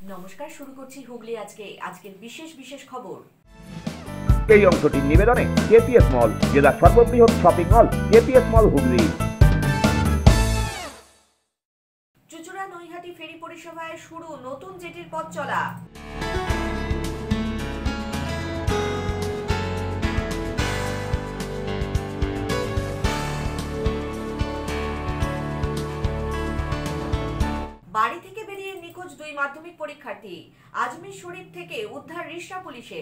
নমস্কার, শুরু করছি হুগলি আজকের বিশেষ খবর। এই অংশটির নিবেদনে কেপিএস মল, জেলার সর্ববৃহৎ shopping mall KPS mall Hooghly. Chuchura Naihati ferry পরিষেবায় শুরু নতুন জেটির পথ চলা। বাড়ি থেকে বেরিয়ে নিখোঁজ 2 মাধ্যমিক পরীক্ষার্থী। আজমির শরীফ থেকে উদ্ধার রিষড়া পুলিশের।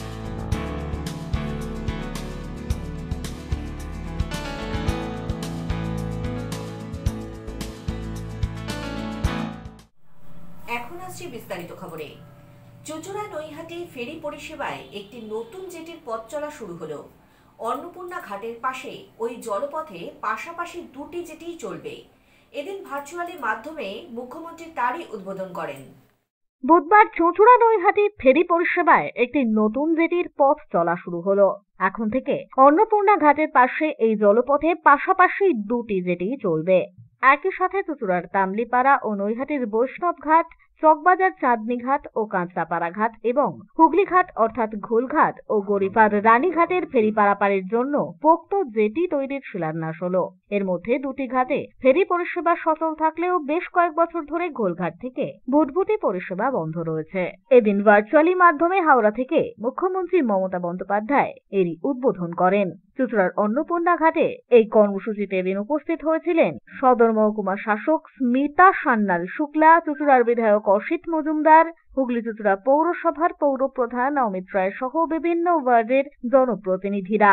এখন আসছি বিস্তারিত খবরে। চুঁচুড়া নৈহাটি ফেরি পরিষেবায় একটি নতুন জেটির পথ চলা শুরু হলো। অন্নপূর্ণা ঘাটের পাশে ওই জলপথে পাশাপাশি 2টি জেটি চলবে। এদিন ভার্চুয়ালি মাধ্যমে মুখ্যমন্ত্রী তারই উদ্বোধন করেন। বুধবার চুঁচুড়া নৈহাটি ফেরি পরিষেবায় একটি নতুন জেটির পথ চলা শুরু হলো। এখন থেকে অন্নপূর্ণা ঘাটের পাশে এই জলপথে পাশাপাশি 2টি জেটি চলবে। একই সাথে চুঁচুড়ার তামলিপাড়া ও নৈহাটির বৈষ্ণব ঘাট, চকবাজার চাঁদনী ঘাট ও কাঁচরাপাড়া ঘাট এবং হুগলি ঘাট অর্থাৎ ঘোলঘাট ও গড়িপাড় রানীঘাটের ফেরি পারাপারের জন্য পোক্ত জেটি তৈরির শিলান্যাস হলো। এর মধ্যে 2টি ঘাটে ফেরি পরিষেবা সচল থাকলেও বেশ কয়েক বছর ধরে ঘোলঘাট থেকে ভুটভুটি পরিষেবা বন্ধ রয়েছে। এদিন ভার্চুয়ালি মাধ্যমে হাওড়া থেকে মুখ্যমন্ত্রী মমতা বন্দ্যোপাধ্যায় এরই উদ্বোধন করেন। চুঁচুড়ার অন্নপূর্ণা ঘাটে এই কর্মসূচিতে এদিন উপস্থিত হয়েছিলেন সদর মহকুমা শাসক স্মিতা সান্যাল শুক্লা, চুঁচুড়ার বিধায়ক অসিত মজুমদার, হুগলি চুঁচুড়া পৌরসভার পৌরপ্রধান অমিত রায় সহ বিভিন্ন ওয়ার্ডের জনপ্রতিনিধিরা।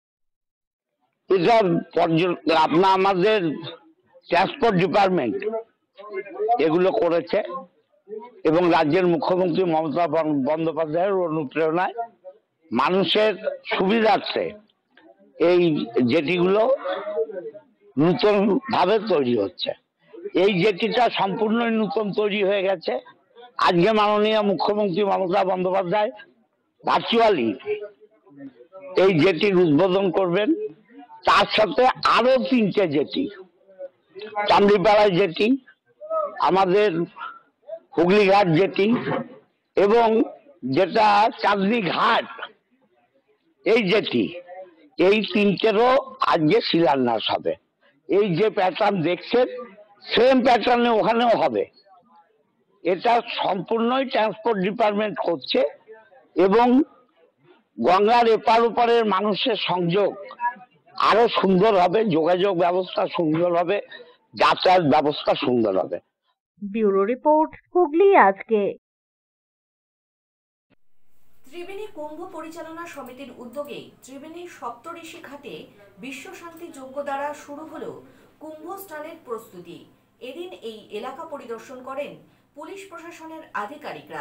আমাদের ট্রান্সপোর্ট ডিপার্টমেন্ট এগুলো করেছে এবং রাজ্যের মুখ্যমন্ত্রী মমতা বন্দ্যোপাধ্যায়ের অনুপ্রেরণায় মানুষের সুবিধার্থে এই জেটিগুলো নতুন ভাবে তৈরি হচ্ছে। এই জেটিটা সম্পূর্ণই নতুন তৈরি হয়ে গেছে। আজকে মাননীয় মুখ্যমন্ত্রী মমতা বন্দ্যোপাধ্যায় ভার্চুয়ালি এই জেটির উদ্বোধন করবেন। তার সাথে আরো 3টে জেটি, চামড়িপাড়ায় জেটি, আমাদের হুগলি ঘাট জেটি এবং যেটা চাঁদনী ঘাট এই জেটি, এই 3টেরও আজকে শিলান্যাস হবে। এই যে প্যাটার্ন দেখছেন সেম প্যাটার্নে ওখানেও হবে। এটা সম্পূর্ণই ট্রান্সপোর্ট ডিপার্টমেন্ট করছে এবং গঙ্গার এপার ওপারের মানুষের সংযোগ আরো সুন্দর হবে, যোগাযোগ ব্যবস্থা সুন্দর হবে, যাতায়াত ব্যবস্থা সুন্দর হবে। ব্যুরো রিপোর্ট, হুগলি আজকে। ত্রিবেণী কুম্ভ পরিচালনা সমিতির উদ্যোগে ত্রিবেণীর সপ্তঋষি ঘাটে বিশ্ব শান্তি যজ্ঞ দ্বারা শুরু হলো কুম্ভ স্নানের প্রস্তুতি। এদিন এই এলাকা পরিদর্শন করেন পুলিশ প্রশাসনের আধিকারিকরা।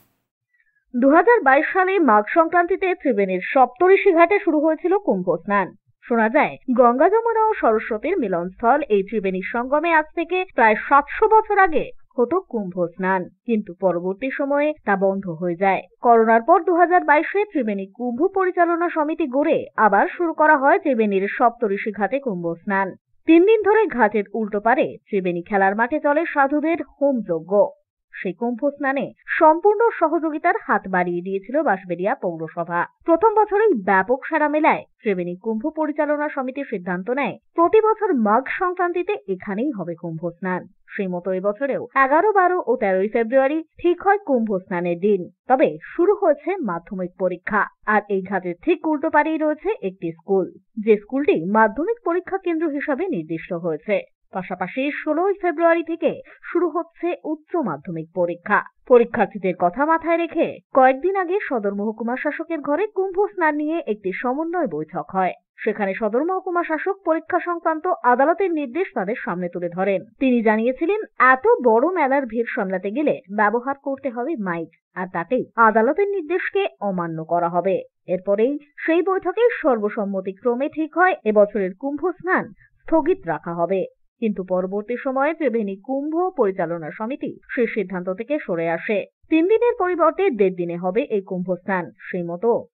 2022 সালে মাঘ সংক্রান্তিতে ত্রিবেণীর সপ্তঋষি ঘাটে শুরু হয়েছিল কুম্ভ স্নান। শোনা যায়, গঙ্গা যমুনা ও সরস্বতীর মিলনস্থল এই ত্রিবেণীর সঙ্গমে আজ থেকে প্রায় 700 বছর আগে হতো কুম্ভ স্নান, কিন্তু পরবর্তী সময়ে তা বন্ধ হয়ে যায়। করোনার পর 2022-এ ত্রিবেণী কুম্ভ পরিচালনা সমিতি গড়ে আবার শুরু করা হয় ত্রিবেণীর সপ্তঋষি ঘাটে কুম্ভ স্নান। 3 দিন ধরে ঘাটের উল্টো পারে ত্রিবেণী খেলার মাঠে চলে সাধুদের হোম যজ্ঞ। সেই কুম্ভ স্নানে সম্পূর্ণ সহযোগিতার হাত বাড়িয়ে দিয়েছিল বাঁশবেড়িয়া পৌরসভা। প্রথম বছরেই ব্যাপক সাড়া মেলায় ত্রিবেণী কুম্ভ পরিচালনা সমিতি সিদ্ধান্ত নেয় প্রতি বছর মাঘ সংক্রান্তিতে এখানেই হবে কুম্ভ স্নান। সেই মতো এবছরেও 11, 12 ও 13 ফেব্রুয়ারি ঠিক হয় কুম্ভ স্নানের দিন। তবে শুরু হয়েছে মাধ্যমিক পরীক্ষা, আর এই ঘাটের ঠিক উল্টো পারেই রয়েছে একটি স্কুল, যে স্কুলটি মাধ্যমিক পরীক্ষা কেন্দ্র হিসাবে নির্দিষ্ট হয়েছে। পাশাপাশি 16 ফেব্রুয়ারি থেকে শুরু হচ্ছে উচ্চ মাধ্যমিক পরীক্ষা। পরীক্ষার্থীদের কথা মাথায় রেখে কয়েকদিন আগে সদর মহকুমা শাসকের ঘরে কুম্ভ স্নান নিয়ে একটি সমন্বয় বৈঠক হয়। সেখানে সদর মহকুমা শাসক পরীক্ষা সংক্রান্ত আদালতের নির্দেশ তাদের সামনে তুলে ধরেন। তিনি জানিয়েছিলেন, এত বড় মেলার ভিড় সামলাতে গেলে ব্যবহার করতে হবে মাইক, আর তাতেই আদালতের নির্দেশকে অমান্য করা হবে। এরপরেই সেই বৈঠকে সর্বসম্মতিক্রমে ঠিক হয় এবছরের কুম্ভ স্নান স্থগিত রাখা হবে। কিন্তু পরবর্তী সময়ে ত্রিবেণী কুম্ভ পরিচালনা সমিতি সেই সিদ্ধান্ত থেকে সরে আসে। 3 দিনের পরিবর্তে 1.5 দিনে হবে এই কুম্ভ স্নান। সেই মতো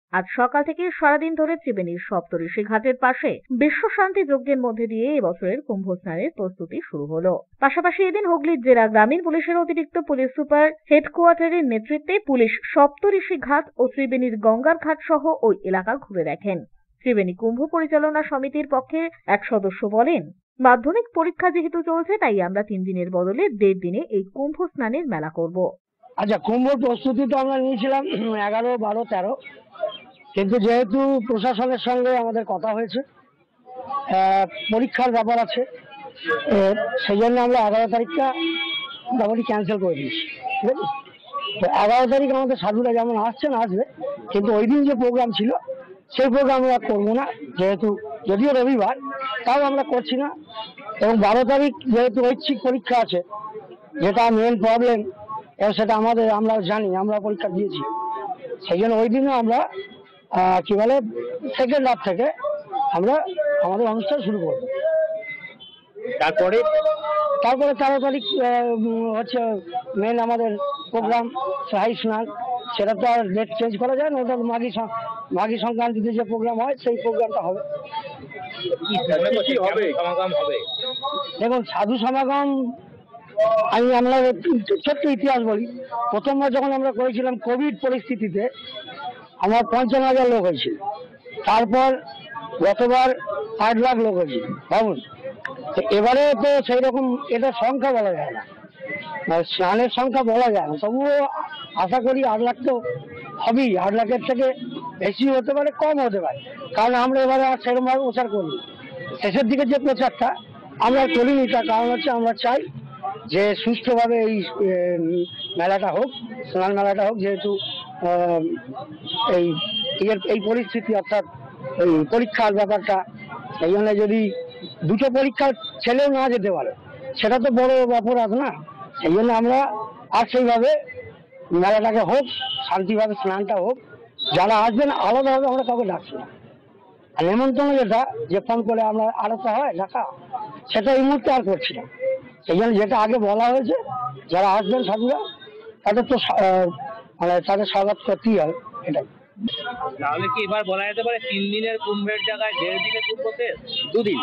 আজ সকাল থেকে সারাদিন ধরে ত্রিবেণীর সপ্তঋষি ঘাটের পাশে বিশ্ব শান্তি যজ্ঞের মধ্যে দিয়ে এবছরের কুম্ভ স্নানের প্রস্তুতি শুরু হলো। পাশাপাশি এদিন হুগলির জেলা গ্রামীণ পুলিশের অতিরিক্ত পুলিশ সুপার হেডকোয়ার্টারের নেতৃত্বে পুলিশ সপ্তঋষি ঘাট ও ত্রিবেণীর গঙ্গার ঘাট সহ ওই এলাকা ঘুরে দেখেন। ত্রিবেণী কুম্ভ পরিচালনা সমিতির পক্ষে এক সদস্য বলেন, মাধ্যমিক পরীক্ষা যেহেতু চলছে তাই আমরা 3 দিনের বদলে 1.5 দিনে এই কুম্ভ স্নানের মেলা করব। আচ্ছা, কুম্ভর প্রস্তুতি তো আমরা নিয়েছিলাম 11, 12, 13, কিন্তু যেহেতু প্রশাসনের সঙ্গে আমাদের কথা হয়েছে, পরীক্ষার ব্যাপার আছে, সেই জন্য আমরা 11 তারিখটা মোটামুটি ক্যান্সেল করে দিয়েছি। ঠিক আছে, তো 11 তারিখ আমাদের সাধুরা যেমন আসবে, কিন্তু ওই দিন যে প্রোগ্রাম ছিল সেই প্রোগ্রাম আমরা করবো না, যেহেতু যদিও রবিবার তাও আমরা করছি না। এবং 12 তারিখ যেহেতু ঐচ্ছিক পরীক্ষা আছে, যেটা মেন প্রবলেম, এবং সেটা আমরা জানি, আমরা পরীক্ষা দিয়েছি, সেই জন্য ওই দিনে আমরা কি বলে সেকেন্ড হাফ থেকে আমরা আমাদের অনুষ্ঠান শুরু করব। তারপরে 13 তারিখ হচ্ছে মেন আমাদের প্রোগ্রাম শাহী স্নান। সেটা তো আর ডেট চেঞ্জ করা যায় না, ওটা মাঘী সংক্রান্তিতে যে প্রোগ্রাম হয় সেই প্রোগ্রামটা হবে। দেখুন, সাধু সমাগম আমরা ছোট্ট ইতিহাস বলি। প্রথমবার যখন আমরা করেছিলাম কোভিড পরিস্থিতিতে আমার 55,000 লোক হয়েছিল। তারপর গতবার 8 লাখ লোক হয়েছিল। ভাবুন, এবারে তো সেই রকম এটা সংখ্যা বলা যায় না, স্নানের সংখ্যা বলা যায় না। তবুও আশা করি 8 লাখ তো হবেই। 8 লাখের থেকে বেশি হতে পারে, কম হতে পারে, কারণ আমরা এবারে আর সেরকমভাবে প্রচার করিনি। শেষের দিকে যে প্রচারটা আমরা করিনি, তার কারণ হচ্ছে আমরা চাই যে সুষ্ঠুভাবে এই মেলাটা হোক, স্নান মেলাটা হোক। যেহেতু এই পরিস্থিতি, অর্থাৎ এই পরীক্ষার ব্যাপারটা, এই জন্য যদি দুটো পরীক্ষার ছেলেও না যেতে পারে সেটা তো বড় অপরাধ না। সেই জন্য আমরা আর সেইভাবে মেলাটাকে হোক, শান্তিভাবে স্নানটা হোক। যারা আসবেন আলাদাভাবে আমরা কাউকে ডাকছি না। আর নেমন্তন্ন যেটা যে ফোন করে আমরা আলাদা হয় ডাকা, সেটা এই মুহূর্তে আর করছি না। সেই জন্য যেটা আগে বলা হয়েছে, যারা আসবেন সাধুরা তাদের তো মানে তাদের স্বাগত করতেই হবে, এটাই। তাহলে কি এবার বলা যেতে পারে 3 দিনের কুম্ভের জায়গায় 1.5 দিনের কুম্ভ শেষ? 2 দিন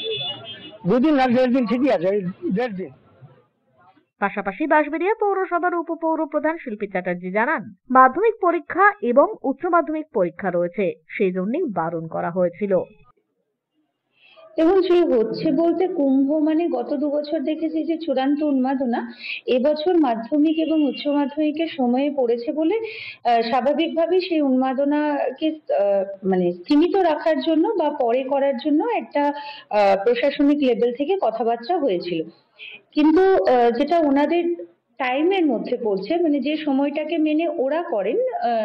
না, 1.5 দিন ঠিকই আছে, 1.5 দিন। পাশাপাশি বাঁশবেড়িয়া পৌরসভার উপপৌর প্রধান শিল্পী চ্যাটার্জি জানান, মাধ্যমিক পরীক্ষা এবং উচ্চ মাধ্যমিক পরীক্ষা রয়েছে, সেই জন্যই বারণ করা হয়েছিল। এবং সেই হচ্ছে বলতে কুম্ভ মানে গত 2 বছর দেখেছি যে চূড়ান্ত উন্মাদনা। এবছর মাধ্যমিক এবং উচ্চ মাধ্যমিকের সময়ে পড়েছে বলে স্বাভাবিকভাবেই সেই উন্মাদনাকে মানে সীমিত রাখার জন্য বা পরে করার জন্য একটা প্রশাসনিক লেভেল থেকে কথাবার্তা হয়েছিল। কিন্তু যেটা ওনাদের টাইমের মধ্যে পড়ছে, মানে যে সময়টাকে মেনে ওরা করেন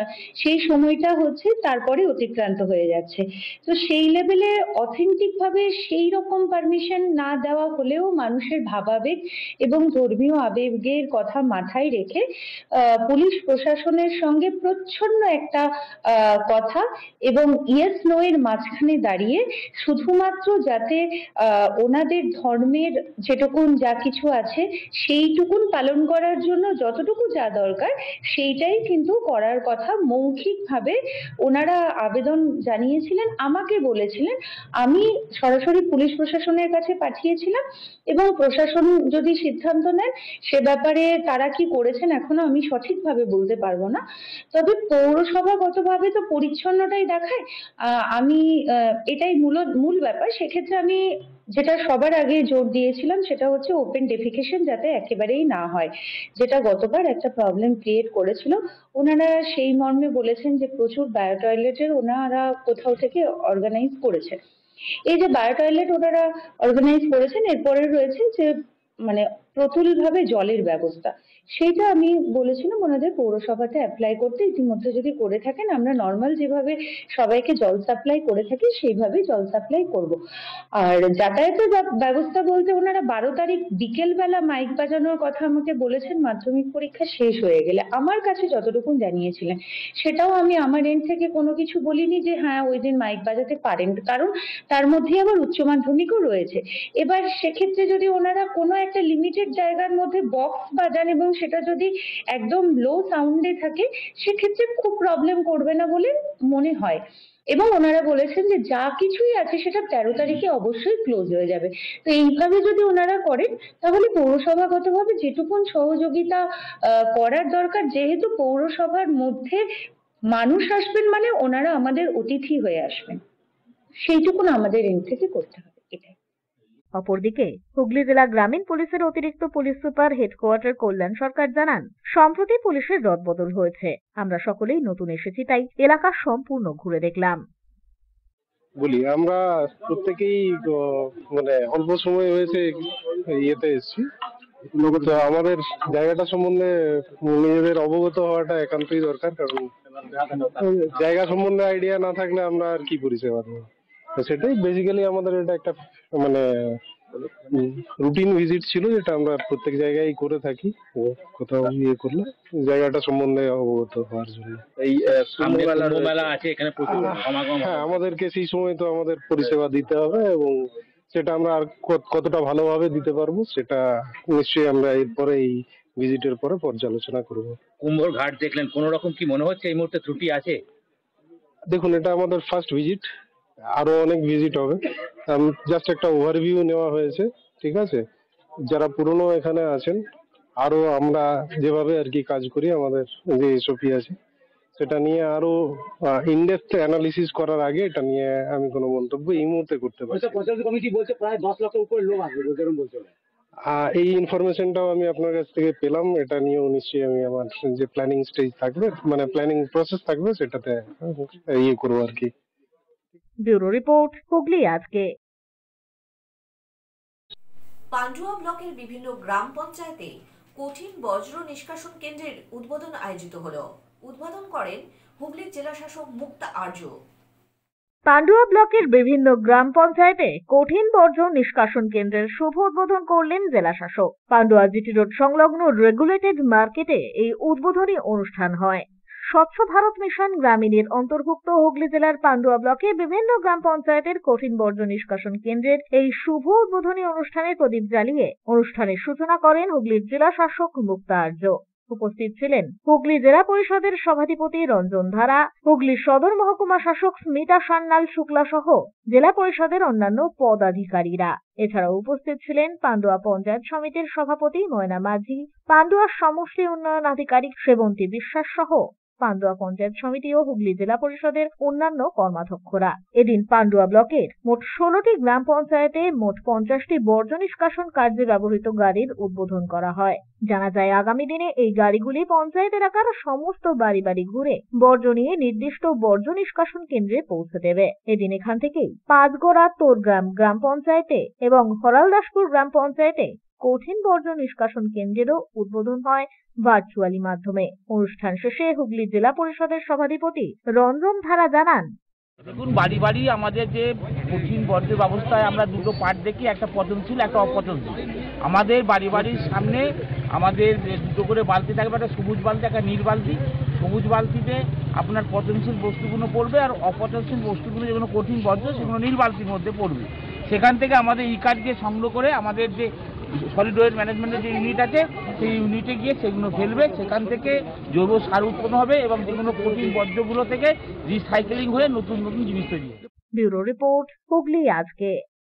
সেই সময়টা হচ্ছে তারপরে অতিক্রান্ত হয়ে যাচ্ছে। তো সেই লেভেলে অথেন্টিক ভাবে সেই রকম পারমিশন না দেওয়া হলেও মানুষের ভাবাবেগ এবং ধর্মীয় আবেগের কথা মাথায় রেখে পুলিশ প্রশাসনের সঙ্গে প্রচ্ছন্ন একটা কথা এবং ইয়েস নো এর মাঝখানে দাঁড়িয়ে শুধুমাত্র যাতে ওনাদের ধর্মের যেটুকুন যা কিছু আছে সেইটুকুন পালন করার জন্য যতটুকু যা দরকার সেইটাই কিন্তু করার কথা মৌখিকভাবে ওনারা আবেদন জানিয়েছিলেন, আমাকে বলেছিলেন। আমি সরাসরি পুলিশ প্রশাসনের কাছে পাঠিয়েছিলাম এবং প্রশাসন যদি সিদ্ধান্ত নেন সে ব্যাপারে তারা কি করেছেন এখনো আমি সঠিকভাবে বলতে পারবো না। তবে পৌরসভাগতভাবে তো পরিচ্ছন্নতাই দেখায়, আমি এটাই মূল ব্যাপার। সেক্ষেত্রে আমি যেটা সবার আগে জোর দিয়েছিলাম সেটা হচ্ছে ওপেন ডেফিকেশন যাতে একেবারেই না হয়, যেটা গতবার একটা প্রবলেম ক্রিয়েট করেছিল। ওনারা সেই মর্মে বলেছেন যে প্রচুর বায়ো টয়লেটের ওনারা কোথাও থেকে অর্গানাইজ করেছে। এই যে বায়ো টয়লেট ওনারা অর্গানাইজ করেছেন, এরপরে রয়েছে যে মানে প্রতুলভাবে জলের ব্যবস্থা, সেইটা আমি বলেছিলাম ওনাদের পৌরসভাতে অ্যাপ্লাই করতে। ইতিমধ্যে যদি করে থাকেন, আমরা নর্মাল যেভাবে সবাইকে জল সাপ্লাই করে থাকি সেইভাবেই জল সাপ্লাই করব। আর যাতায়াতের ব্যবস্থা বলতে ওনারা 12 তারিখ বিকেল বেলা মাইক বাজানোর কথা আমাকে বলেছেন মাধ্যমিক পরীক্ষা শেষ হয়ে গেলে। আমার কাছে যতটুকু জানিয়েছিলেন সেটাও আমি আমার এন্ড থেকে কোনো কিছু বলিনি যে হ্যাঁ ওই দিন মাইক বাজাতে পারেন, কারণ তার মধ্যে আবার উচ্চ মাধ্যমিকও রয়েছে। এবার সেক্ষেত্রে যদি ওনারা কোনো একটা লিমিটেড প্রাইভেট জায়গার মধ্যে বক্স বাজান এবং সেটা যদি একদম লো সাউন্ডে থাকে সেক্ষেত্রে খুব প্রবলেম করবে না বলে মনে হয়। এবং ওনারা বলেছেন যে যা কিছুই আছে সেটা 13 তারিখে অবশ্যই ক্লোজ হয়ে যাবে। তো এইভাবে যদি ওনারা করেন তাহলে পৌরসভাগতভাবে যেটুকুন সহযোগিতা করার দরকার, যেহেতু পৌরসভার মধ্যে মানুষ আসবেন মানে ওনারা আমাদের অতিথি হয়ে আসবেন, সেইটুকুন আমাদের এন্ড থেকে করতে হবে। এটাই। অপরদিকে হুগলি জেলা গ্রামীণ পুলিশের অতিরিক্ত police super headquarter Kalyan Sarkar জানান, সম্প্রতি পুলিশের রদবদল হয়েছে। আমরা সকলেই নতুন এসেছি, তাই এলাকা সম্পূর্ণ ঘুরে দেখলাম। বলি আমরা প্রত্যেকেই মানে অল্প সময় হয়েছে ইয়েতে এসেছি, তো আমাদের জায়গাটা সম্বন্ধে নিজেদের অবগত হওয়াটা একান্তই দরকার, কারণ জায়গা সম্বন্ধে আইডিয়া না থাকলে আমরা আর কি পরিষেবা দেবো। তো সেটাই বেসিক্যালি আমাদের এটা একটা মানে রুটিন ভিজিট ছিল, যেটা আমরা প্রত্যেক জায়গায় করে থাকি। কোথাও ইয়ে করলে জায়গাটা সম্বন্ধে অবগত হওয়ার জন্য। এই মেলা আছে এখানে প্রচুর সমাগম। হ্যাঁ, আমাদেরকে সেই সময় তো আমাদের পরিষেবা দিতে হবে, এবং সেটা আমরা আর কতটা ভালোভাবে দিতে পারবো সেটা নিশ্চয়ই আমরা এরপরে এই ভিজিটের পরে পর্যালোচনা করব। কুম্ভর ঘাট দেখলেন, কোন রকম কি মনে হচ্ছে এই মুহূর্তে ত্রুটি আছে? দেখুন, এটা আমাদের ফার্স্ট ভিজিট, আরো অনেক ভিজিট হবে। জাস্ট একটা ওভারভিউ নেওয়া হয়েছে, ঠিক আছে। যারা পুরনো এখানে আছেন, আরো আমরা যেভাবে আর কি কাজ করি, আমাদের যে এসওপি আছে সেটা নিয়ে আরো ইনডেপথ অ্যানালিসিস করার আগে এটা নিয়ে আমি কোনো মন্তব্য এই মুহূর্তে করতে পারছি না। পঞ্চায়েত কমিটি বলছে প্রায় 10 লক্ষের উপরে লোক আসবে, যেরকম বলছে। এই ইনফরমেশনটাও আমি আপনার কাছ থেকে পেলাম। এটা নিয়েও নিশ্চয়ই আমি আমার যে প্ল্যানিং স্টেজ থাকবে, মানে প্ল্যানিং প্রসেস থাকবে, সেটাতে ইয়ে করবো আর কি। ব্যুরো রিপোর্ট, হুগলি আজকে। পান্ডুয়া ব্লকের বিভিন্ন গ্রাম পঞ্চায়েতে কঠিন বজ্র নিষ্কাশন কেন্দ্রের উদ্বোধন আয়োজিত হলো। উদ্বোধন করেন হুগলির জেলাশাসক মুক্তা আর্য। পান্ডুয়া ব্লকের বিভিন্ন গ্রাম পঞ্চায়েতে কঠিন বর্জ্য নিষ্কাশন কেন্দ্রের শুভ উদ্বোধন করলেন জেলাশাসক। পান্ডুয়া জিটি রোড সংলগ্ন রেগুলেটেড মার্কেটে এই উদ্বোধনী অনুষ্ঠান হয়। স্বচ্ছ ভারত মিশন গ্রামীণের অন্তর্ভুক্ত হুগলি জেলার পান্ডুয়া ব্লকে বিভিন্ন গ্রাম পঞ্চায়েতের কঠিন বর্জ্য নিষ্কাশন কেন্দ্রের এই শুভ উদ্বোধনী অনুষ্ঠানে প্রদীপ জ্বালিয়ে অনুষ্ঠানের সূচনা করেন হুগলির জেলা শাসক মুক্তা আর্য। উপস্থিত ছিলেন হুগলি জেলা পরিষদের সভাধিপতি রঞ্জন ধারা, হুগলি সদর মহকুমা শাসক স্মিতা সান্যাল শুক্লা সহ জেলা পরিষদের অন্যান্য পদাধিকারীরা। এছাড়াও উপস্থিত ছিলেন পান্ডুয়া পঞ্চায়েত সমিতির সভাপতি ময়না মাঝি, পান্ডুয়া সমষ্টি উন্নয়ন আধিকারিক সেবন্তী বিশ্বাস সহ পান্ডুয়া পঞ্চায়েত সমিতি ও হুগলি জেলা পরিষদের অন্যান্য কর্মাধ্যক্ষরা। এদিন পান্ডুয়া ব্লকের মোট 16টি গ্রাম পঞ্চায়েতে মোট 50টি বর্জ্য নিষ্কাশন কার্যে ব্যবহৃত গাড়ির উদ্বোধন করা হয়। জানা যায়, আগামী দিনে এই গাড়িগুলি পঞ্চায়েত এলাকার সমস্ত বাড়ি বাড়ি ঘুরে বর্জ্য নিয়ে নির্দিষ্ট বর্জ্য নিষ্কাশন কেন্দ্রে পৌঁছে দেবে। এদিন এখান থেকেই পাঁচগড়া তোরগ্রাম গ্রাম পঞ্চায়েতে এবং হরালদাসপুর গ্রাম পঞ্চায়েতে কঠিন বর্জ্য নিষ্কাশন কেন্দ্রেরও উদ্বোধন হয় ভার্চুয়ালি মাধ্যমে। অনুষ্ঠান শেষে হুগলি জেলা পরিষদের সভাধিপতি রঞ্জন ধারা জানান, দেখুন, বাড়ি বাড়ি আমাদের যে কঠিন বর্জ্য ব্যবস্থায় আমরা দুটো পার্ট দেখি, একটা পচনশীল, একটা অপচনশীল। আমাদের বাড়ি বাড়ির সামনে আমাদের দুটো করে বালতি থাকবে, একটা সবুজ বালতি, একটা নীল বালতি। সবুজ বালতিতে আপনার পচনশীল বস্তুগুলো পড়বে, আর অপচনশীল বস্তুগুলো যেগুলো কঠিন বর্জ্য সেগুলো নীল বালতির মধ্যে পড়বে। সেখান থেকে আমাদের ই কার্ড দিয়ে সংগ্রহ করে আমাদের যে সলিড ওয়েস্ট ম্যানেজমেন্টের যে ইউনিট আছে সেই ইউনিটে গিয়ে সেগুলো ফেলবে। সেখান থেকে জৈব সার উৎপন্ন হবে এবং যেগুলো কঠিন বর্জ্যগুলো থেকে রিসাইকেলিং হয়ে নতুন নতুন জিনিস তৈরি হবে। ব্যুরো রিপোর্ট, হুগলি আজকে।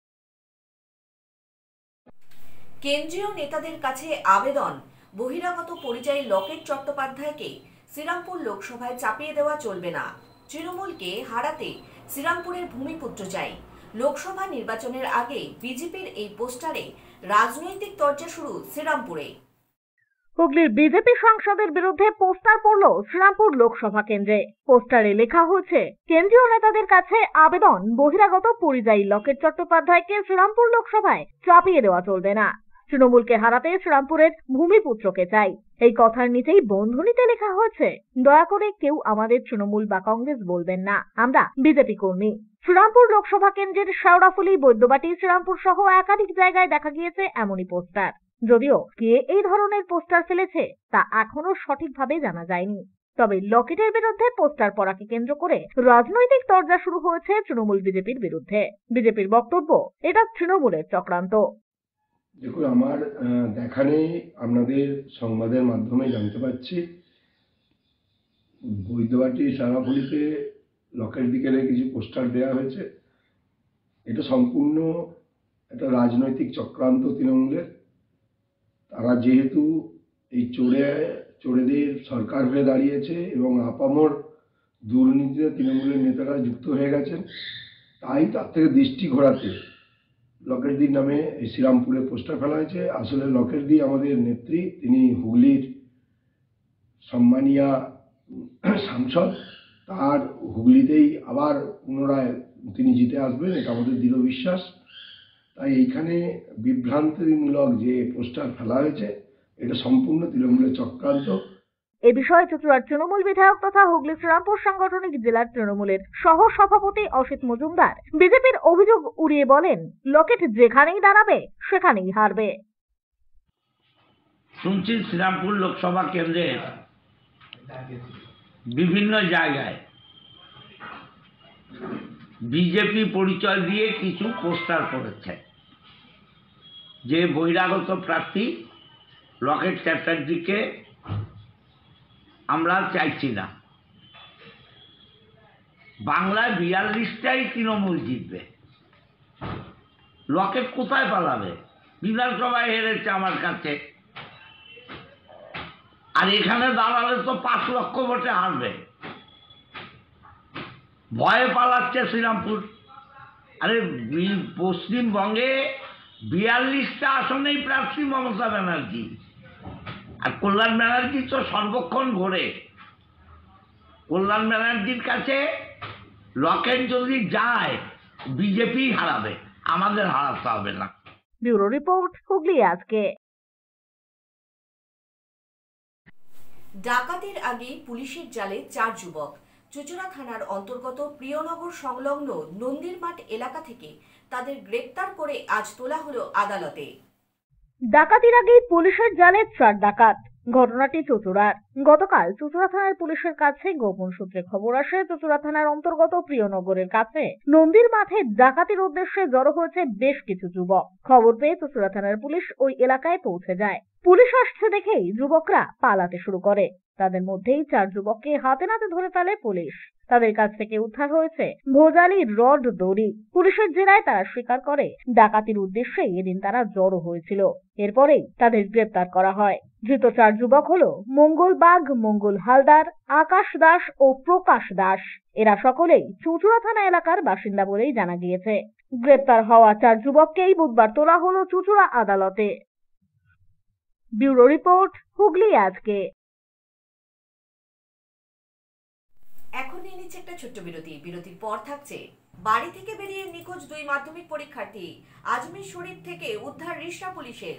কেন্দ্রীয় নেতাদের কাছে আবেদন, বহিরাগত পরিযায়ী লকেট চট্টোপাধ্যায়কে শ্রীরামপুর লোকসভায় চাপিয়ে দেওয়া চলবে না। তৃণমূলকে হারাতে শ্রীরামপুরের ভূমিপুত্র চাই। লোকসভা নির্বাচনের আগে বিজেপির এই পোস্টারে রাজনৈতিক চর্চা শুরু শ্রীরামপুরে। হুগলির বিজেপি সাংসদের বিরুদ্ধে পোস্টার পড়ল শ্রীরামপুর লোকসভা কেন্দ্রে। পোস্টারে লেখা হয়েছে, কেন্দ্রীয় নেতাদের কাছে আবেদন, বহিরাগত পরিযায়ী লকেট চট্টোপাধ্যায়কে শ্রীরামপুর লোকসভায় চাপিয়ে দেওয়া চলবে না। তৃণমূলকে হারাতে শ্রীরামপুরের ভূমিপুত্রকে চাই। এই কথার নিচেই বন্ধনীতে লেখা হয়েছে, দয়া করে কেউ আমাদের তৃণমূল বা কংগ্রেস বলবেন না, আমরা বিজেপি কর্মী। শ্রীরামপুর লোকসভা কেন্দ্রের শেওড়াফুলি, বৈদ্যবাটি, শ্রীরামপুর সহ একাধিক জায়গায় দেখা গিয়েছে এমনই পোস্টার। যদিও কে এই ধরনের পোস্টার ফেলেছে তা এখনো সঠিকভাবে জানা যায়নি। তবে লকেটের বিরুদ্ধে পোস্টার পড়াকে কেন্দ্র করে রাজনৈতিক তরজা শুরু হয়েছে তৃণমূল বিজেপির বিরুদ্ধে। বিজেপির বক্তব্য, এটা তৃণমূলের চক্রান্ত। দেখুন, আমার দেখা নেই, আপনাদের সংবাদের মাধ্যমে জানতে পারছি বৈদ্যবাটি সারাফুলিতে লকেট দিকে কিছু পোস্টার দেওয়া হয়েছে। এটা সম্পূর্ণ একটা রাজনৈতিক চক্রান্ত তৃণমূলের। তারা যেহেতু এই চোরেদের সরকার হয়ে দাঁড়িয়েছে এবং আপামর দুর্নীতিতে তৃণমূলের নেতারা যুক্ত হয়ে গেছেন, তাই তার থেকে দৃষ্টি ঘোরাতে লকেটদির নামে এই শ্রীরামপুরে পোস্টার ফেলা হয়েছে। আসলে লকেটদি আমাদের নেত্রী, তিনি হুগলির সম্মানীয়া সাংসদ। তার হুগলিতেই আবার পুনরায় তিনি জিতে আসবেন, এটা আমাদের দৃঢ় বিশ্বাস। তাই এইখানে বিভ্রান্তিমূলক যে পোস্টার ফেলা হয়েছে, এটা সম্পূর্ণ তৃণমূলের চক্রান্ত। এ বিষয়ে চুঁচুড়ার তৃণমূল বিধায়ক তথা হুগলি শ্রীরামপুর সাংগঠনিক জেলার তৃণমূলের সহ সভাপতি অসিত মজুমদার বিজেপির অভিযোগ উড়িয়ে বলেন, লকেট যেখানেই দাঁড়াবে সেখানেই হারবে। শুনছি শ্রীরামপুর লোকসভা কেন্দ্রের বিভিন্ন জায়গায় বিজেপি পরিচয় দিয়ে কিছু পোস্টার করেছে যে বহিরাগত প্রার্থী লকেট চ্যাটার্জিকে আমরা চাইছি না। বাংলায় 42টাই তৃণমূল জিতবে, লকেট কোথায় পালাবে? বিধানসভায় হেরেছে আমার কাছে, আর এখানে দাঁড়ালে তো 5 লক্ষ ভোটে হারবে। ভয়ে পালাচ্ছে শ্রীরামপুর। আরে পশ্চিমবঙ্গে 42টা আসনেই প্রার্থী মমতা ব্যানার্জি, আর কল্যাণ ব্যানার্জি তো সর্বক্ষণ ঘোরে। কল্যাণ ব্যানার্জির কাছে লকেট যদি যায় বিজেপি হারাবে, আমাদের হারাতে হবে না। ব্যুরো রিপোর্ট, হুগলি আজকে। ডাকাতির আগে পুলিশের জালে 4 যুবক। চুঁচুড়া থানার অন্তর্গত প্রিয়নগর সংলগ্ন নন্দীরমাঠ এলাকা থেকে তাদের গ্রেপ্তার করে আজ তোলা হলো আদালতে। ডাকাতির আগে পুলিশের জালে 4 ডাকাত। ঘটনাটি চুঁচুড়ার। গতকাল চুঁচুড়া থানার পুলিশের কাছে গোপন সূত্রে খবর আসে, চুঁচুড়া থানার অন্তর্গত প্রিয়নগরের কাছে নন্দীর মাঠে ডাকাতির উদ্দেশ্যে জড়ো হয়েছে বেশ কিছু যুবক। খবর পেয়ে চুঁচুড়া থানার পুলিশ ওই এলাকায় পৌঁছে যায়। পুলিশ আসছে দেখেই যুবকরা পালাতে শুরু করে। তাদের মধ্যেই 4 যুবককে হাতে নাতে ধরে ফেলে পুলিশ। তাদের কাছ থেকে উদ্ধার হয়েছে ভোজালি রড দড়ি। পুলিশের জেরায় তারা স্বীকার করে ডাকাতির উদ্দেশ্যে এদিন তারা জড়ো হয়েছিল। এরপরেই তাদের গ্রেপ্তার করা হয়। ধৃত 4 যুবক হলো মঙ্গল বাগ, মঙ্গল হালদার, আকাশ দাস ও প্রকাশ দাস। এরা সকলেই চুঁচুড়া থানা এলাকার বাসিন্দা বলেই জানা গিয়েছে। গ্রেপ্তার হওয়া 4 যুবককেই বুধবার তোলা হলো চুঁচুড়া আদালতে। ব্যুরো রিপোর্ট, হুগলি আজকে। এখন নিয়ে নিচ্ছে একটা ছোট্ট বিরতি। বিরতির পর থাকছে বাড়ি থেকে বেরিয়ে নিখোঁজ 2 মাধ্যমিক পরীক্ষার্থী। আজমির শরীফ থেকে উদ্ধার রিশরা পুলিশের।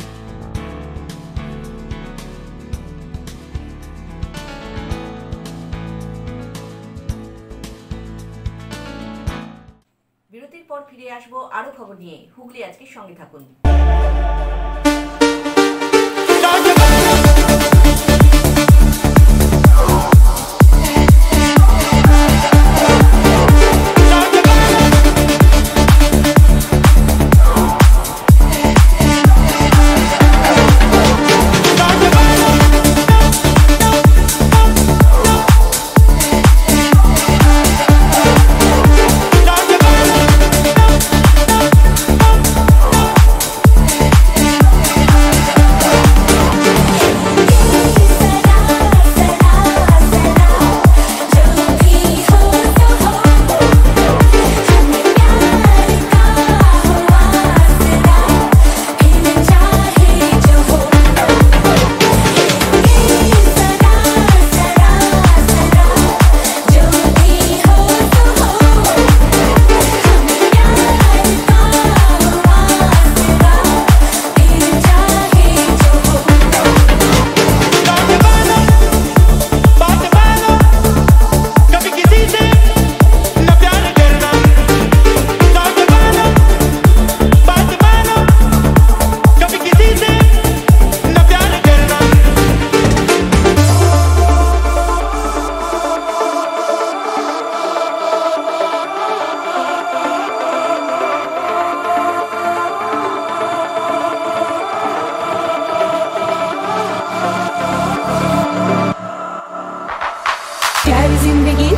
বিরতির পর ফিরে আসবো আরো খবর নিয়ে। হুগলি আজকে সঙ্গে থাকুন।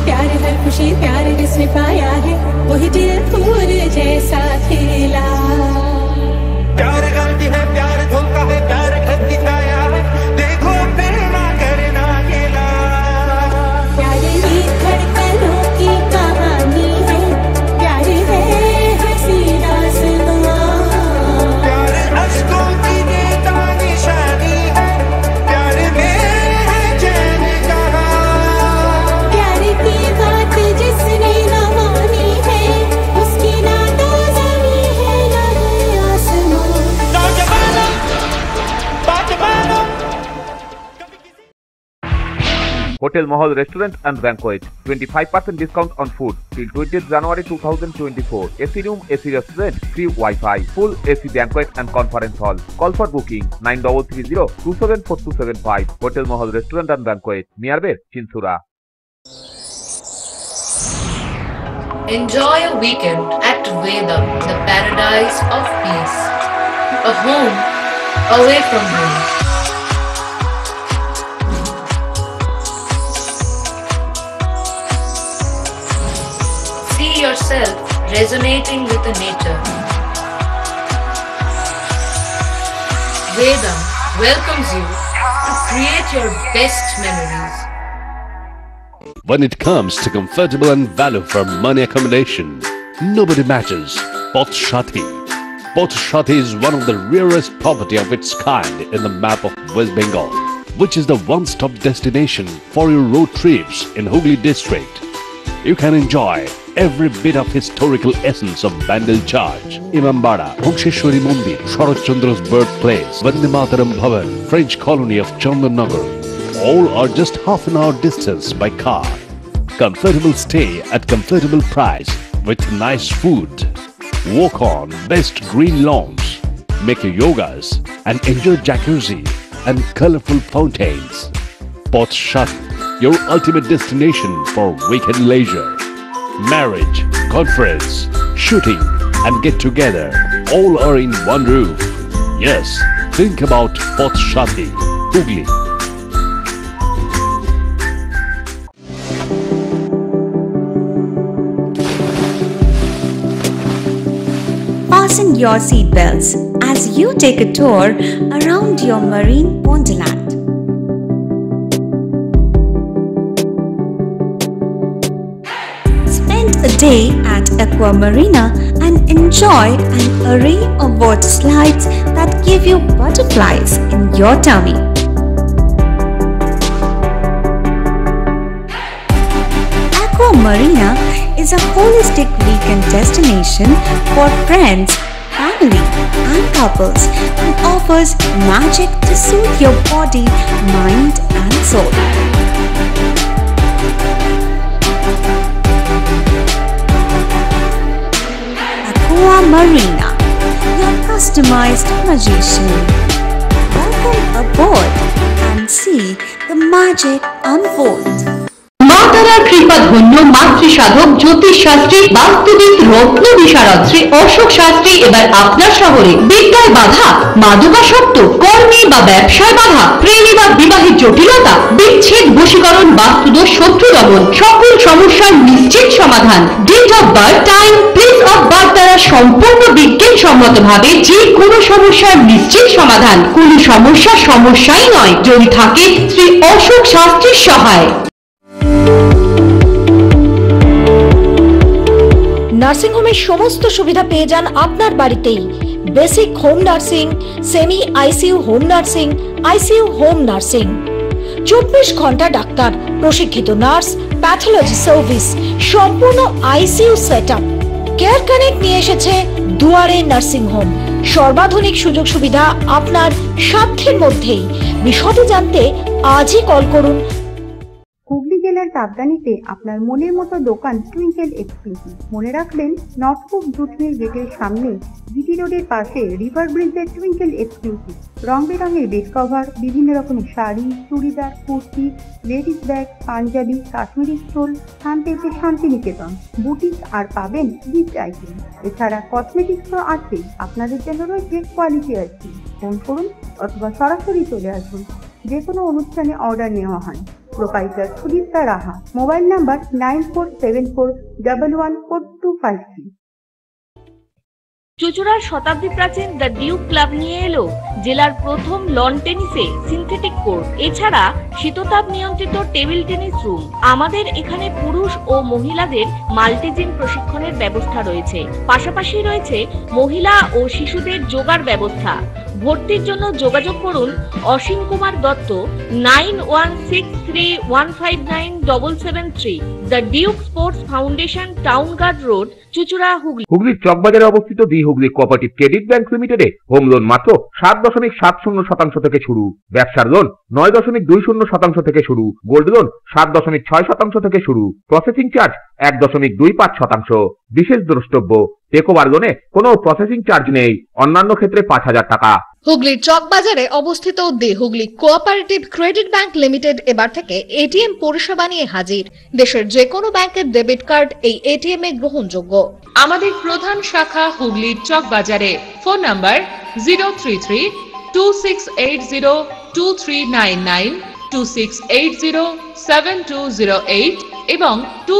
प्यार है खुशी प्यार जिसने पाया है वही दिल फूल जैसा खिला। प्यार गलती है प्यार धोखा है प्यार गलती छाया है देखो फिर ना करना गिला। प्यार ही धड़कनों की कहानी है प्यार है हंसी दास्तां। प्यार अश्कों की देता निशानी है प्यार में है चैन कहाँ। प्यार की बात जिसने न मानी है उसकी ना तो ज़मीं है ना है आसमां। नौजवानों बात मानो। Hotel Mahal Restaurant and Banquet, 25% discount on food till 20th January 2024. AC room, AC restaurant, free Wi-Fi, full AC banquet and conference hall. Call for booking 9330-274275. Hotel Mahal Restaurant and Banquet, nearby Chinsura. Enjoy a weekend at Vedam, the paradise of peace. A home away from home. See yourself resonating with the nature. Vedam welcomes you to create your best memories. When it comes to comfortable and value for money accommodation, nobody matches Pothshati. Pothshati is one of the rarest property of its kind in the map of West Bengal, which is the one-stop destination for your road trips in Hooghly district. You can enjoy every bit of historical essence of Bandel Church, Imambara, Bhongsheshwari Mandir, Sharat Chandra's birthplace, Vande Mataram Bhavan, French colony of Chandannagar. All are just half an hour distance by car. Comfortable stay at comfortable price with nice food. Walk on best green lawns, make your yogas and enjoy jacuzzi and colorful fountains. Pothshati, your ultimate destination for weekend leisure. Marriage, conference, shooting and get together all are in one roof. Yes, think about Pothshati, Hooghly. Fasten your seatbelts as you take a tour around your marine wonderland. Spend a day at Aqua Marina and enjoy an array of water slides that give you butterflies in your tummy. Aqua Marina is a holistic weekend destination for friends, family and couples and offers magic to soothe your body, mind and soul. Aqua Marina, your customized magician. Welcome aboard and see the magic unfold. মাতারার কৃপা ধন্য মাতৃ সাধক জ্যোতিষ শাস্ত্রী বাস্তুবিদ রত্ন বিশারদ শ্রী অশোক শাস্ত্রী এবার আপনার শহরে। বিদ্যায় বাধা, মাদকাসক্ত, কর্মে বা ব্যবসায় বাধা, প্রেমে বা বিবাহের জটিলতা, বিচ্ছেদ, বশীকরণ, বাস্তুদোষ, শত্রু দমন, সকল সমস্যার নিশ্চিত সমাধান। Date of birth, time, place of birth দ্বারা সম্পূর্ণ বিজ্ঞানসম্মতভাবে যে কোনো সমস্যার নিশ্চিত সমাধান। কোনো সমস্যাই নয় যদি থাকে শ্রী অশোক শাস্ত্রীর সহায়। নার্সিং হোমের সমস্ত সুবিধা পেয়ে যান আপনার বাড়িতেই। Basic home nursing, semi ICU home nursing, ICU home nursing, 24 ঘন্টা ডাক্তার, প্রশিক্ষিত নার্স, প্যাথোলজি সার্ভিস, সম্পূর্ণ আইসিইউ সেটআপ। কেয়ার কানেক্ট নিয়ে এসেছে দুয়ারে নার্সিং হোম। সর্বাধুনিক সুযোগ সুবিধা আপনার সাধ্যের মধ্যেই। বিশদে জানতে আজই কল করুন। হুগলি জেলার তাবদানিতে আপনার মনের মতো দোকান টুইঙ্কেল এক্সক্লুসিভ। মনে রাখবেন নর্থপুর জুট মিল গেটের সামনে জিটি রোডের পাশে রিভার ব্রিজের টুইঙ্কেল এক্সক্লুসিভ। রং বেরঙের বেড কভার, বিভিন্ন রকমের sari, churidar, kurti, ladies bag, panjabi, Kashmiri stole, স্থান পেয়েছে শান্তিনিকেতন বুটিক আর পাবেন গিফট আইটেম। এছাড়া কসমেটিক্স তো আছেই, আপনাদের জন্য রয়েছে কোয়ালিটি আইটেম। ফোন করুন অথবা সরাসরি চলে আসুন। যে কোনো অনুষ্ঠানে অর্ডার নেওয়া হয়। Proprietor Sudipta Raha. Mobile number 9474114253। চুঁচুড়ার শতাব্দী প্রাচীন দ্য ডিউক ক্লাব নিয়ে এলো জেলার প্রথম লন টেনিসে সিনথেটিক কোর্ট, এছাড়া শীততাপ নিয়ন্ত্রিত টেবিল টেনিস রুম। আমাদের এখানে পুরুষ ও মহিলাদের মাল্টিজিম প্রশিক্ষণের ব্যবস্থা রয়েছে, পাশাপাশি রয়েছে মহিলা ও শিশুদের যোগার ব্যবস্থা। ভর্তির জন্য যোগাযোগ করুন Asim Kumar Dutta 9163159773। The duke sports foundation, town guard road, চুঁচুড়া, হুগলি। হুগলির চকবাজারে অবস্থিত the Hooghly cooperative credit bank লিমিটেডে হোম লোন মাত্র 7.70% থেকে শুরু, ব্যবসার লোন 9.20% থেকে শুরু, গোল্ড লোন 7.6% থেকে শুরু, প্রসেসিং চার্জ 1.25%। বিশেষ দ্রষ্টব্য, টেকওভার লোনে কোনো প্রসেসিং চার্জ নেই, অন্যান্য ক্ষেত্রে 5,000 টাকা। হুগলির চকবাজারে অবস্থিত the Hooghly cooperative credit bank limited এবার থেকে এটিএম পরিষেবা নিয়ে হাজির। দেশের যে কোনো ব্যাংকের ডেবিট কার্ড এই এটিএম এ গ্রহণযোগ্য। আমাদের প্রধান শাখা হুগলির চকবাজারে। ফোন নাম্বার 033-2680-2399, 2680-7208 এবং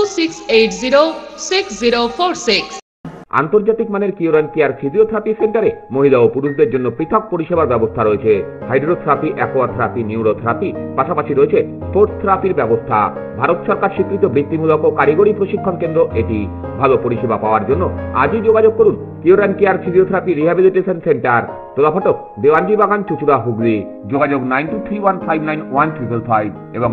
2680-6046। আন্তর্জাতিক মানের কিওর অ্যান্ড কেয়ার ফিজিওথেরাপি সেন্টারে মহিলা ও পুরুষদের জন্য পৃথক পরিষেবার ব্যবস্থা রয়েছে। হাইড্রোথেরাপি, অ্যাকোয়াথেরাপি, নিউরোথেরাপি, পাশাপাশি রয়েছে স্পোর্টস থেরাপির ব্যবস্থা। ভারত সরকার স্বীকৃত বৃত্তিমূলক ও কারিগরি প্রশিক্ষণ কেন্দ্র এটি। ভালো পরিষেবা পাওয়ার জন্য আজই যোগাযোগ করুন cure and care physiotherapy rehabilitation centre, Tolaphatak, Dewanji Bagan, চুঁচুড়া, হুগলি। যোগাযোগ 9231591555 এবং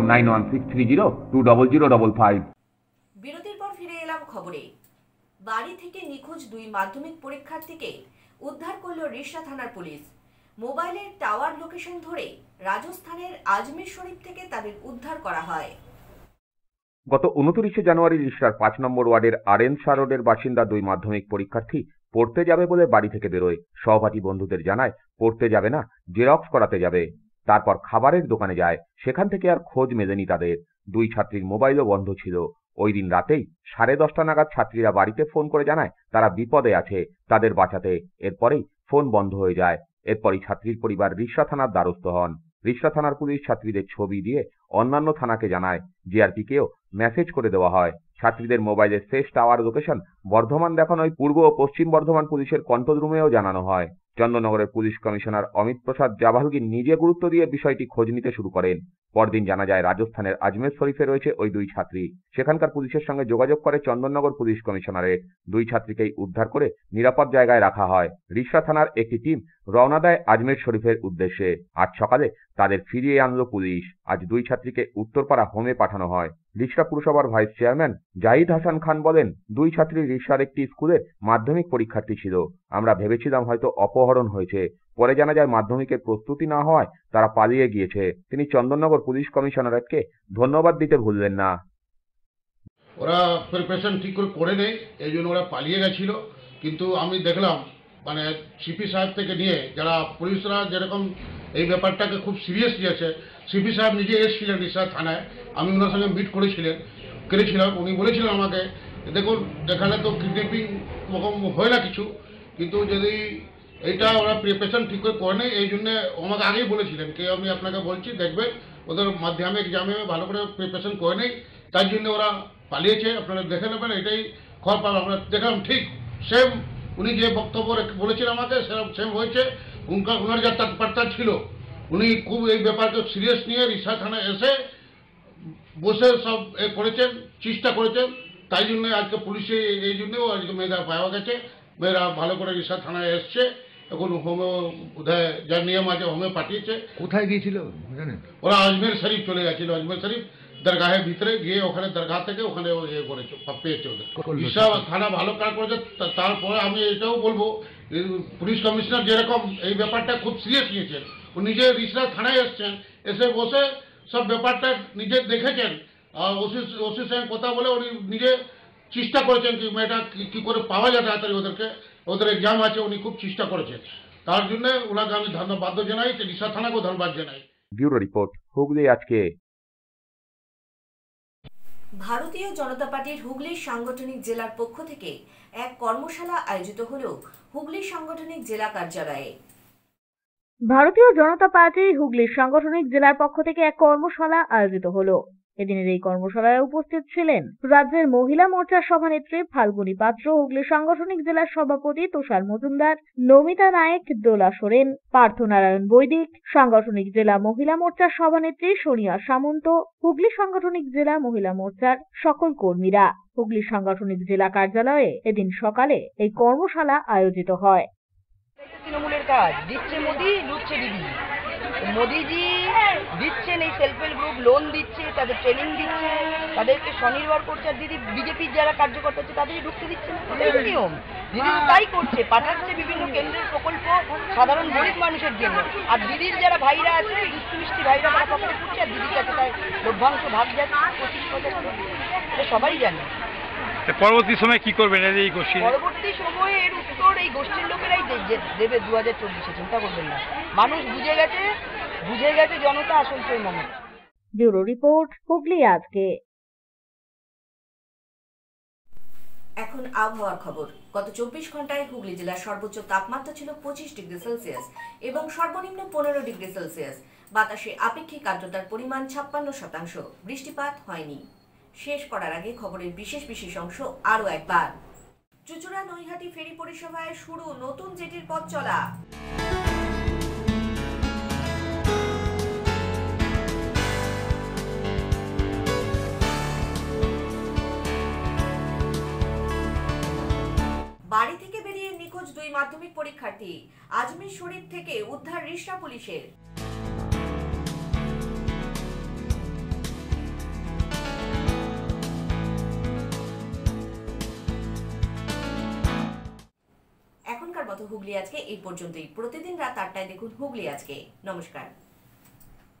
9163020055। বিরতির পর ফিরে এলাম খবরে। বাড়ি থেকে নিখোঁজ 2 মাধ্যমিক পরীক্ষার্থীকে উদ্ধার করল রিষড়া থানার পুলিশ। মোবাইলের টাওয়ার লোকেশন ধরে রাজস্থানের আজমের শরীফ থেকে তাদের উদ্ধার করা হয়। গত 29 জানুয়ারি রিষড়ার 5 নম্বর ওয়ার্ডের আরেনসা রোডের বাসিন্দা 2 মাধ্যমিক পরীক্ষার্থী পড়তে যাবে বলে বাড়ি থেকে বেরোয়। সহপাঠী বন্ধুদের জানায় পড়তে যাবে না, জেরক্স করাতে যাবে। তারপর খাবারের দোকানে যায়, সেখান থেকে আর খোঁজ মেলেনি তাদের। 2 ছাত্রীর মোবাইলও বন্ধ ছিল। ওই দিন রাতেই 10:30 নাগাদ ছাত্রীরা বাড়িতে ফোন করে জানায় তারা বিপদে আছে, তাদের বাঁচাতে। এরপরেই ফোন বন্ধ হয়ে যায়। এরপরই ছাত্রীর পরিবার রিষড়া থানার দ্বারস্থ হন। রিষড়া থানার পুলিশ ছাত্রীদের ছবি দিয়ে অন্যান্য থানাকে জানায়। জিআরপিকেও মেসেজ করে দেওয়া হয়। ছাত্রীদের মোবাইলের শেষ টাওয়ার লোকেশন বর্ধমান দেখানোয় পূর্ব ও পশ্চিম বর্ধমান পুলিশের কন্ট্রোল রুমেও জানানো হয়। চন্দননগরের পুলিশ কমিশনার অমিত প্রসাদ জাভালগির নিজে গুরুত্ব দিয়ে বিষয়টি খোঁজ নিতে শুরু করেন। পরদিন জানা যায় রাজস্থানের আজমের শরীফে রয়েছে ওই 2 ছাত্রী। সেখানকার পুলিশের সঙ্গে যোগাযোগ করে চন্দননগর পুলিশ কমিশনারেট। 2 ছাত্রীকেই উদ্ধার করে নিরাপদ জায়গায় রাখা হয়। রিষড়া থানার একটি টিম রওনা দেয় আজমের শরীফের উদ্দেশ্যে। আজ সকালে তাদের ফিরিয়ে আনলো পুলিশ। আজ 2 ছাত্রীকে উত্তরপাড়া হোমে পাঠানো হয়। রিষড়া পুরসভার ভাইস চেয়ারম্যান জাহিদ হাসান খান বলেন, 2 ছাত্রী রিষড়ার একটি স্কুলের মাধ্যমিক পরীক্ষার্থী ছিল। আমরা ভেবেছিলাম হয়তো অপহরণ হয়েছে, পরে জানা যায় মাধ্যমিকের প্রস্তুতি না হওয়ায় তারা পালিয়ে গিয়েছে। তিনি চন্দননগর পুলিশ কমিশনারেটকে ধন্যবাদ দিতে ভুললেন না। ওরা প্রিপারেশন ঠিক করে নেই, এই জন্য ওরা পালিয়ে গেছিল। কিন্তু আমি দেখলাম মানে সিপি সাহেব থেকে নিয়ে যারা পুলিশরা যেরকম এই ব্যাপারটাকে খুব সিরিয়াস নিয়েছে। সিপি সাহেব নিজে এসেছিলেন রিষড়া থানায়, আমি ওনার সঙ্গে মিট করেছিলাম। উনি বলেছিলেন আমাকে, দেখুন এখানে তো কিডন্যাপিং রকম হয় না কিছু, কিন্তু যদি এইটা ওরা প্রিপারেশন ঠিক করে নেই, এই জন্য আমাকে আগেই বলেছিলেন কি আমি আপনাকে বলছি দেখবেন ওদের মাধ্যমিক এক্সামে ভালো করে প্রিপারেশন করে নেই, তার জন্য ওরা পালিয়েছে। আপনারা দেখে নেবেন, এটাই খবর পাবেন। আমরা দেখলাম ঠিক সেম উনি যে বক্তব্য বলেছিলেন আমাকে সেরকম সেম হয়েছে। ওনার যা তৎপরতা ছিল, উনি খুব এই ব্যাপারকে সিরিয়াস নিয়ে রিষড়া থানায় এসে বসে সব করেছেন, চেষ্টা করেছেন। তাই জন্য আজকে পুলিশে এই জন্যও আজকে মেয়েরা পাওয়া গেছে। মেয়েরা ভালো করে রিষড়া থানায় এসছে, এখন হোমে বোধহয় যার নিয়ম আছে হোমে পাঠিয়েছে। কোথায় গিয়েছিল জানেন? ওরা আজমের শরীফ চলে গেছিল। আজমের শরীফ দরগাহের ভিতরে গিয়ে ওখানে দরগাহ থেকে ওখানে করেছে, পেয়েছে ওদের। রিষড়া থানা ভালো কাজ করেছে। তারপরে আমি এটাও বলবো, পুলিশ কমিশনার যেরকম এই ব্যাপারটা খুব সিরিয়াস নিয়েছেন, উনি নিজে রিষড়া থানায় এসছেন, এসে বসে সব ব্যাপারটা নিজে দেখেছেন। ওসির সঙ্গে কথা বলে উনি নিজে চেষ্টা করেছেন কি মেয়েটা কি করে পাওয়া যায় তাড়াতাড়ি ওদেরকে। ওদের এক্সাম আছে, উনি খুব চেষ্টা করেছেন। তার জন্য ওনাকে আমি ধন্যবাদ জানাই, রিষড়া থানাকেও ধন্যবাদ জানাই। ব্যুরো রিপোর্ট, হুগলি আজকে। ভারতীয় জনতা পার্টির হুগলির সাংগঠনিক জেলার পক্ষ থেকে এক কর্মশালা আয়োজিত হল হুগলি সাংগঠনিক জেলা কার্যালয়ে। ভারতীয় জনতা পার্টি হুগলির সাংগঠনিক জেলার পক্ষ থেকে এক কর্মশালা আয়োজিত হলো। এদিনের এই কর্মশালায় উপস্থিত ছিলেন রাজ্যের মহিলা মোর্চার সভানেত্রী ফাল্গুনী পাত্র, হুগলি সাংগঠনিক জেলার সভাপতি তুষার মজুমদার, নমিতা নায়েক, দোলা সোরেন, পার্থনারায়ণ বৈদিক, সাংগঠনিক জেলা মহিলা মোর্চার সভানেত্রী সোনিয়া সামন্ত, হুগলি সাংগঠনিক জেলা মহিলা মোর্চার সকল কর্মীরা। হুগলি সাংগঠনিক জেলা কার্যালয়ে এদিন সকালে এই কর্মশালা আয়োজিত হয়। তৃণমূলের কাজ দিচ্ছে মোদি, লুটছে দিদি। মোদিজি দিচ্ছেন এই সেলফ হেল্প গ্রুপ, লোন দিচ্ছে, তাদের ট্রেনিং দিচ্ছে, তাদেরকে স্বনির্ভর করছে। আর দিদি বিজেপির যারা কার্যকর্তা আছে তাদেরই ঢুকতে দিচ্ছে না, এটাই নিয়ম। দিদি তাই করছে, পাঠাচ্ছে বিভিন্ন কেন্দ্রের প্রকল্প সাধারণ গরিব মানুষের জন্য। আর দিদির যারা ভাইরা আছে, দুষ্টু মিষ্টি ভাইরা, তারা পকেটে করছে, আর দিদির কাছে তার লভ্যাংশ ভাগ যাচ্ছে 25-50, এটা সবাই জানে। পরবর্তী সময় কি করবেন এই গোষ্ঠী? পরবর্তী সময়ে এর উত্তর এই গোষ্ঠীর লোকেরাই দেবে 2024-এ, চিন্তা করবেন না। মানুষ বুঝে গেছে জনতা আসল সেই মমতা। ব্যুরো রিপোর্ট, হুগলি আজকে। এখন আবহাওয়ার খবর। গত 24 ঘন্টায় হুগলি জেলার সর্বোচ্চ তাপমাত্রা ছিল 25 ডিগ্রি সেলসিয়াস এবং সর্বনিম্ন 15 ডিগ্রি সেলসিয়াস। বাতাসে আপেক্ষিক আর্দ্রতার পরিমাণ 56%। বৃষ্টিপাত হয়নি। শেষ করার আগে খবরের বিশেষ অংশ আরও একবার। চুচুড়া নৈহাটি ফেরি পরিষেবায় শুরু নতুন জেটির পথ চলা। বাড়ি থেকে বেরিয়ে নিখোঁজ 2 মাধ্যমিক পরীক্ষার্থী। আজমির শরীফ থেকে উদ্ধার রিশরা পুলিশের। এখনকার মতো হুগলি আজকে এই পর্যন্তই। প্রতিদিন রাত 8টায় দেখুন হুগলি আজকে। নমস্কার।